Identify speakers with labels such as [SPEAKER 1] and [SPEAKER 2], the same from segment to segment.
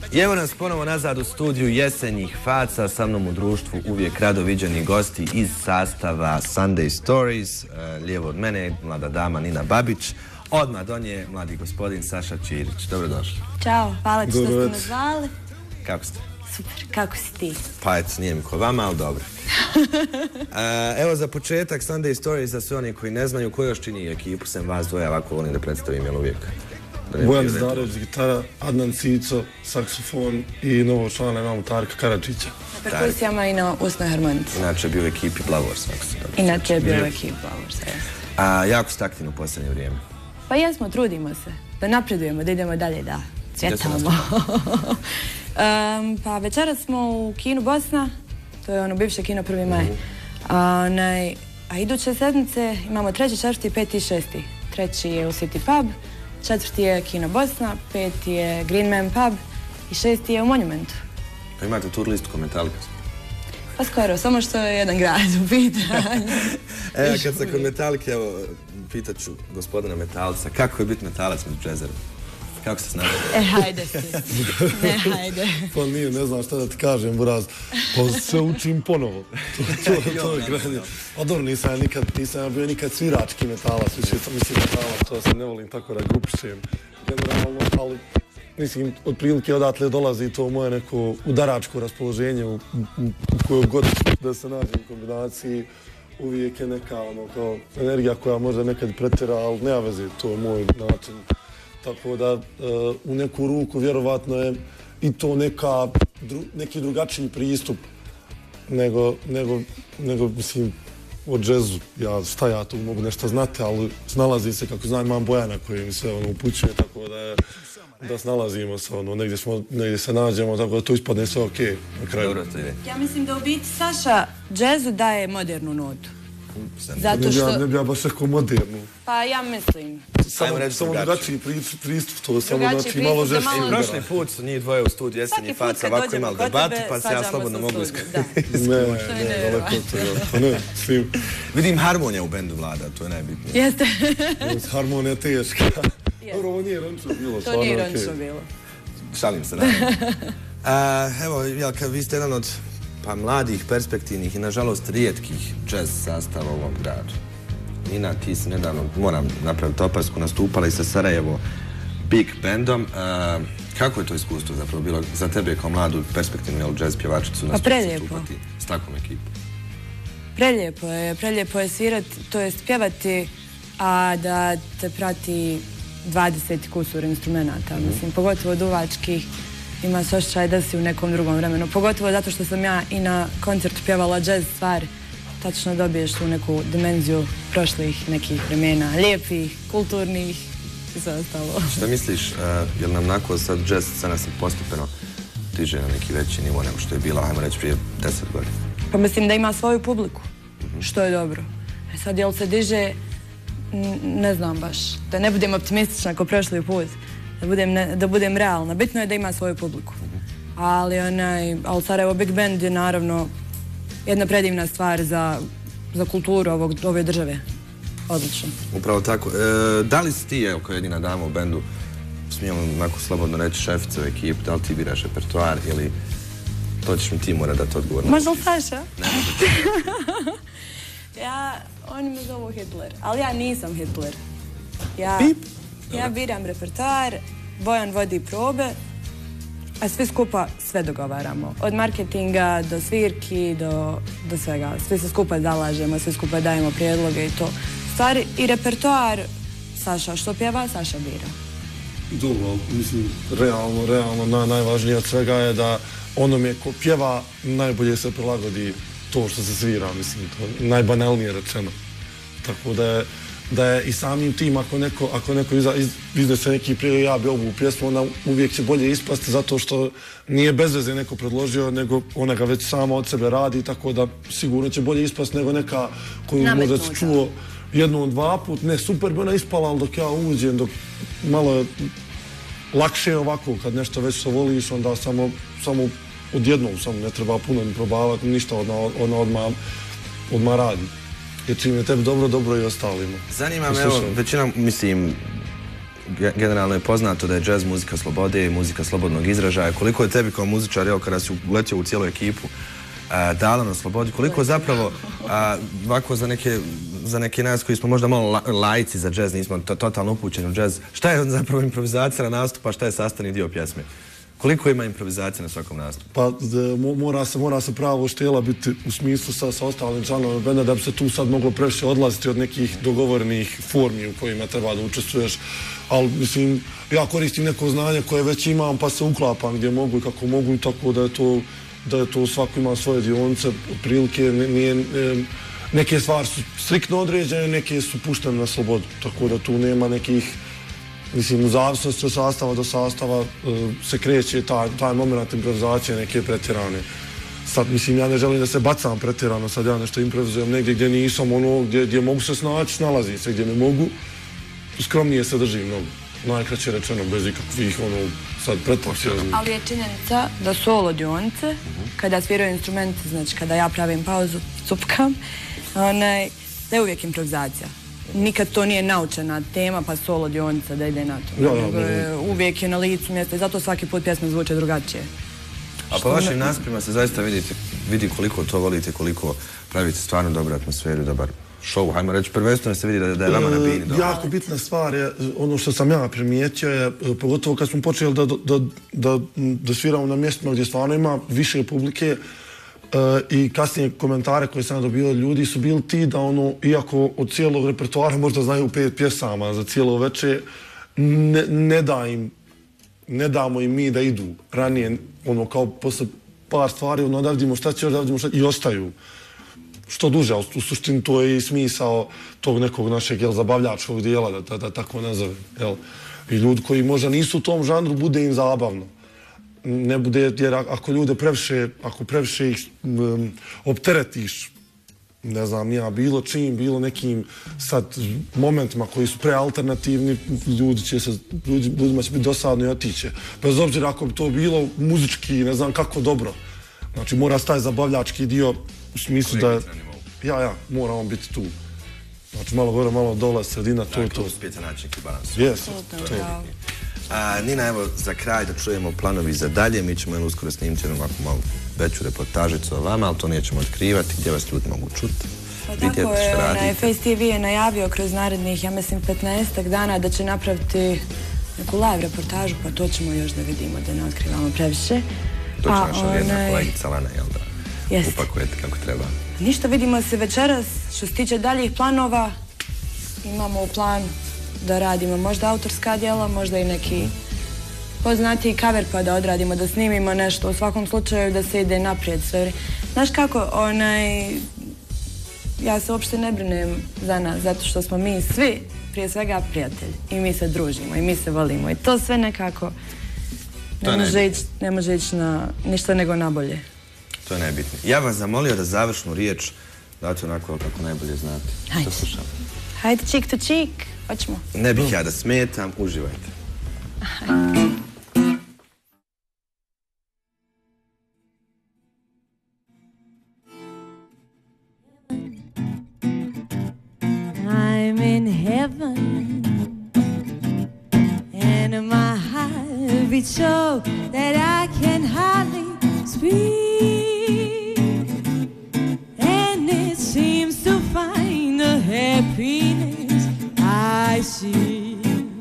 [SPEAKER 1] I evo nas ponovo nazad u studiju Jesenjih faca, sa mnom u društvu uvijek rado viđeni gosti iz sastava Sunday Stories. Lijevo od mene mlada dama Nina Babić, odmah do nje mladi gospodin Saša Čirić. Dobrodošli.
[SPEAKER 2] Ćao, hvala što ste me zvali.
[SPEAKER 1] Kako ste?
[SPEAKER 2] Super, kako si ti?
[SPEAKER 1] Pa eto, nije mi ko vama, ali dobro. Evo za početak Sunday Stories, za sve oni koji ne znaju, ko još čini ekipu, sem vas dvoja, ovako volim da predstavim, jel uvijek?
[SPEAKER 3] Bojan Zdarević, gitara, Adnan Cico, saksofon i novog člana imamo Tarka Karadžića.
[SPEAKER 2] Na perkusijama i na usnoj harmonici.
[SPEAKER 1] Inače je bio u ekipi Blavors.
[SPEAKER 2] Inače je bio u ekipi Blavors, jes.
[SPEAKER 1] Jako ste aktivni u posljednje vrijeme.
[SPEAKER 2] Pa jesmo, trudimo se, da napredujemo, da idemo dalje, da cvjetamo. Pa večeras smo u kinu Bosna, to je ono bivše kino 1. maj. A iduće sedmice imamo 3., 4., 5. i 6. 3. je u City Pub, 4. je kino Bosna, 5. je Green Man Pub i 6. je u Monumentu.
[SPEAKER 1] Pa imate tur listu ko Metallica?
[SPEAKER 2] Pa skoro, samo što je jedan grad u pitanju.
[SPEAKER 1] Evo, kad sam kod Metallica, evo, pitat ću gospodina Metalca, kako je biti metalac među džezerom? Kako se snaži?
[SPEAKER 2] Hajde si. Ne, hajde.
[SPEAKER 3] Pa nije, ne znam šta da ti kažem, Buraz. Pa sve učim ponovo. To je granje. A dobro, nisam ja bio nikad svirački metalac, više sam mislim metalac, to se ne volim tako da grupišem. Generalno, ali mislim, otprilike odatle dolazi to moje neko udaračko raspoloženje u kojoj god da se nađem kombinaciji. Uvijek je neka ono kao energija koja možda nekad pretjera, ali nema veze, to je moj način. Tako da u neku ruku vjerovatno je i to neki drugačiji pristup nego mislim o džezu. Šta ja tu mogu nešto znati, ali snalazi se, kako znam, imam Bojana koji mi sve upućuje, tako da snalazimo se, negdje se nađemo, tako da to ispadne sve okej na kraju.
[SPEAKER 2] Ja mislim da u biti Saša džezu daje modernu notu.
[SPEAKER 3] Ne bi ja baš rekao modernu.
[SPEAKER 2] Pa ja mislim.
[SPEAKER 3] Samo drugačiji pristup, to samo znači malo žešće.
[SPEAKER 1] Prošli put su njih dvoje u studiju Jesenjih faca ovako imali debatu, pa se ja slobodno mogu iskoristiti.
[SPEAKER 3] Ne, daleko od toga.
[SPEAKER 1] Vidim harmonija u bendu vlada, to je najbitnije.
[SPEAKER 2] Jeste.
[SPEAKER 3] Harmonija je teška. Dobro, ovo nije rančno bilo.
[SPEAKER 2] To nije rančno bilo.
[SPEAKER 1] Šalim se, naravno. Evo, vi ste jedan od mladih, perspektivnih i nažalost rijetkih jazz sastava u ovom gradu. Nina, ti si nedavno, moram napraviti opasku, nastupala i sa Sarajevo Big Bandom. Kako je to iskustvo zapravo bilo za tebe kao mladu perspektivnu jazz pjevačicu nastupati s takvom ekipom?
[SPEAKER 2] Prelijepo je svirati, to je pjevati, a da te prati 20 kusur instrumenta, mislim, pogotovo duvačkih. Ima se osjećaj da si u nekom drugom vremenu. Pogotovo zato što sam ja i na koncertu pjevala jazz stvari. Tačno dobiješ tu neku dimenziju prošlih nekih vremena. Lijepih, kulturnih i sve ostalo.
[SPEAKER 1] Šta misliš, je li nam onako sad jazz scena se postepeno diže na neki veći nivo nego što je bila, ajmo reći, prije 10 godina?
[SPEAKER 2] Pa mislim da ima svoju publiku, što je dobro. Sad jel se diže, ne znam baš. Da ne budem optimistična kao prošli put. Da budem realna. Bitno je da ima svoju publiku. Ali Sarajevo Big Band je naravno jedna predivna stvar za kulturu ove države. Odlično.
[SPEAKER 1] Upravo tako. Da li si ti, kao jedina dama u bendu, smijemo onako slobodno reći, šefica u ekipu, da li ti biraš repertoar ili to ćeš mi ti mora dati odgovor?
[SPEAKER 2] Možda li Saša? Ne, oni me zovu Hitler, ali ja nisam Hitler. Ja biram repertoar, Bojan vodi probe, a svi skupa sve dogovaramo. Od marketinga do svirki, do svega. Svi se skupa zalažemo, svi skupa dajemo prijedloge i to. Stvari i repertoar, Saša što pjeva, Saša bira.
[SPEAKER 3] Dobro, mislim, realno najvažnije od svega je da onome ko pjeva najbolje se prilagodi to što se svira, mislim, to najbanalnije rečeno. Tako da je i samim tim, ako neko iznese neki prijedlog, ja bi ovu pjesmu, ona uvijek će bolje ispasti zato što nije bez veze neko predložio, nego ona ga već sama od sebe radi, tako da sigurno će bolje ispasti nego neka koju možda si čuo jednom, dva put. Ne, super bi ona ispala, ali dok ja uđem, dok malo je lakše ovako, kad nešto već se voliš, onda samo odjednom, samo ne treba puno ni probavati, ništa ona odmah radi. Jer čim je tebi dobro, dobro i ostalima.
[SPEAKER 1] Zanima me, evo, većina, mislim, generalno je poznato da je džez muzika slobode i muzika slobodnog izražaja. Koliko je tebi kao muzičar, evo kada si uletio u cijelu ekipu, dala na slobodi, koliko zapravo ovako za neke nas koji smo možda malo lajci za džez, nismo totalno upućeni u džez, šta je zapravo improvizacija na nastupu, a šta je sastavni dio pjesme? Koliko ima improvizacije na svakom nastupu?
[SPEAKER 3] Pa mora se pravo štela biti u smislu sa ostalim članovima benda da bi se tu sad moglo previše odlaziti od nekih dogovorenih formi u kojima treba da učestvuješ. Ali mislim, ja koristim neko znanje koje već imam pa se uklapam gdje mogu i kako mogu, tako da je to svako ima svoje dionice, otprilike neke stvari su striktno određene, neke su puštene na slobodu, tako da tu nema nekih, mislim, u zavisnosti od sastava do sastava se kreće taj moment improvizacije neke pretjerane. Sad, mislim, ja ne želim da se bacam pretjerano, sad ja nešto improvizujem negdje gdje nisam, gdje mogu se snaći, snalazim se, gdje ne mogu, skromnije se držim mnogo. Najkraće rečeno, bez ikakvih, sad pretpostavljam.
[SPEAKER 2] Ali je činjenica da solo dionice, kada sviraju instrumenti, znači kada ja pravim pauzu, cupkam, da je uvijek improvizacija. Nikad to nije naučena tema, pa solo dionica da ide na to. Uvijek je na licu mjesta i zato svaki put pjesma zvuče drugačije.
[SPEAKER 1] A po vašim nastupima se zaista vidi koliko to volite, koliko pravite stvarno dobru atmosferu, dobar show, hajmo reći, prvenstveno se vidi da je vama na bini dobro.
[SPEAKER 3] Jako bitna stvar je, ono što sam ja primijetio je, pogotovo kad smo počeli da sviramo na mjestima gdje stvarno ima više publike i kasnije komentare koje sam dobio od ljudi su bili ti da iako od cijelog repertoara možda znaju 5 pjesama za cijelo večer, ne damo im mi da idu ranije, kao posle par stvari, da vidimo šta će još, da vidimo šta i ostaju. Što duže, ali u suštini to je i smisao tog nekog našeg zabavljačkog dijela, da tako nazovem. I ljudi koji možda nisu u tom žanru, bude im zabavno. Ne bude, jer ako ljude previše ih opteretiš, ne znam, nija bilo čim, bilo nekim sad momentima koji su prealternativni, ljudima će biti dosadno i otiće. Bez obzira ako bi to bilo muzički, ne znam kako dobro. Znači mora taj zabavljački dio u smislu da mora on biti tu. Znači malo gore, malo dole, sredina, to je to.
[SPEAKER 1] Uspijete naći neki balans.
[SPEAKER 3] Jes.
[SPEAKER 1] Nina, evo za kraj da čujemo planovi za dalje. Mi ćemo uskoro snimiti jednu ovako malo veću reportažicu o vama, ali to nećemo otkrivati. Gdje vas ljudi mogu čuti?
[SPEAKER 2] Tako je, Face TV je najavio kroz narednih, ja mislim, 15 dana da će napraviti neku live reportažu, pa to ćemo još da vidimo, da ne otkrivamo previše.
[SPEAKER 1] To će naša vjerna kolegica Lana, jel da? Upakujete kako treba.
[SPEAKER 2] Ništa, vidimo se večeras. Što se tiče daljih planova, imamo u plan da radimo možda autorska djela, možda i neki poznatiji cover pa da odradimo, da snimimo nešto. U svakom slučaju da se ide naprijed sve. Znaš kako, ja se uopšte ne brinem za nas, zato što smo mi svi prije svega prijatelji i mi se družimo i mi se volimo i to sve nekako ne može ići na ništa nego na bolje.
[SPEAKER 1] To je najbitnije. Ja vas zamolio da završnu riječ date onako kako najbolje znate.
[SPEAKER 2] Hajde. Hajde, cheek to cheek. Hoćemo.
[SPEAKER 1] Ne bih ja da smetam, uživajte.
[SPEAKER 4] I'm in heaven and my heart beats so that I can hardly speak, and it seems to find the happiness I see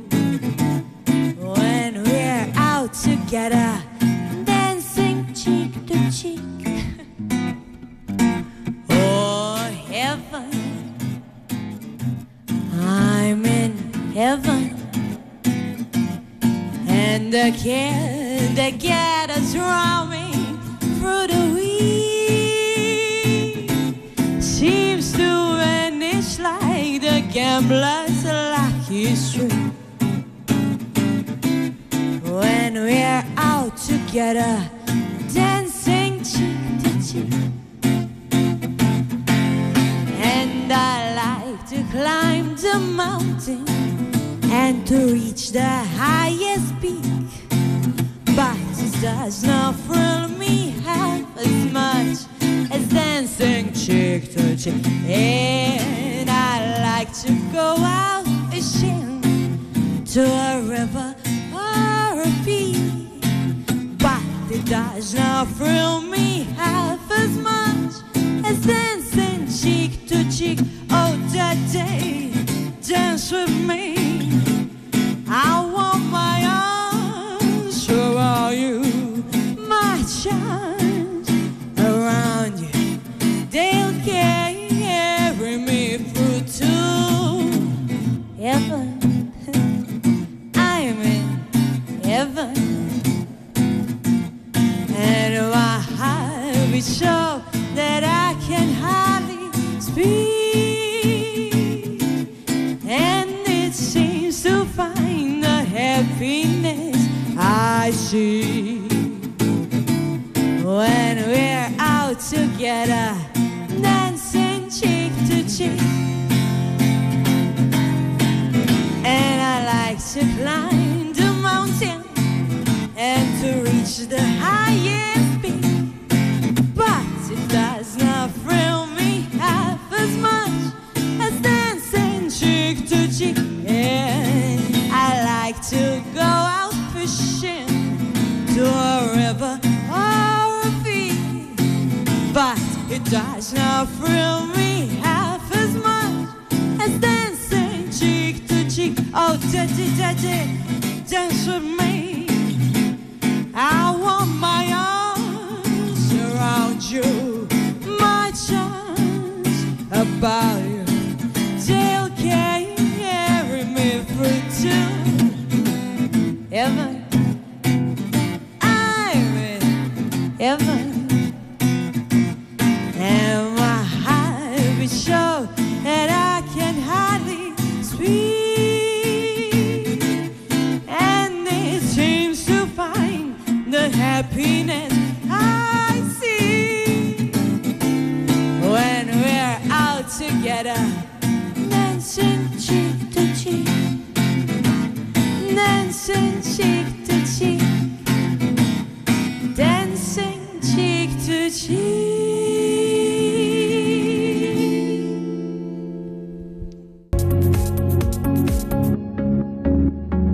[SPEAKER 4] when we're out together dancing cheek to cheek. Oh heaven, I'm in heaven, and the care that gathers around me through the week seems to vanish like the gambler's lucky streak. When we're out together dancing cheek to cheek, and I like to climb the mountain and to reach the highest peak, but it does not thrill me half as much as dancing cheek to cheek. And I like to go out fishing to a cheek. Oh, daddy, dance with me. I want my arms around you, my child around you. They'll carry me through to heaven. I'm in heaven, and my heart beats so that I can hardly speak, and it seems to find the happiness I see when we're out together, dancing cheek to cheek. And I like to climb the mountain and to reach the highest peak, but it does not thrill me half as much as dancing cheek to cheek. And I like to go out fishing to a river or a field, but it does not thrill me half as much as dancing cheek to cheek. Oh, daddy, daddy, dance with me. I want my arms around you, my chance about you. They'll carry me through to heaven. I'm in heaven, and my heart beats so that I can hardly speak, and it seems to find the happiness I see when we're out together, dancing cheek to cheek, dancing cheek to cheek, dancing cheek to cheek.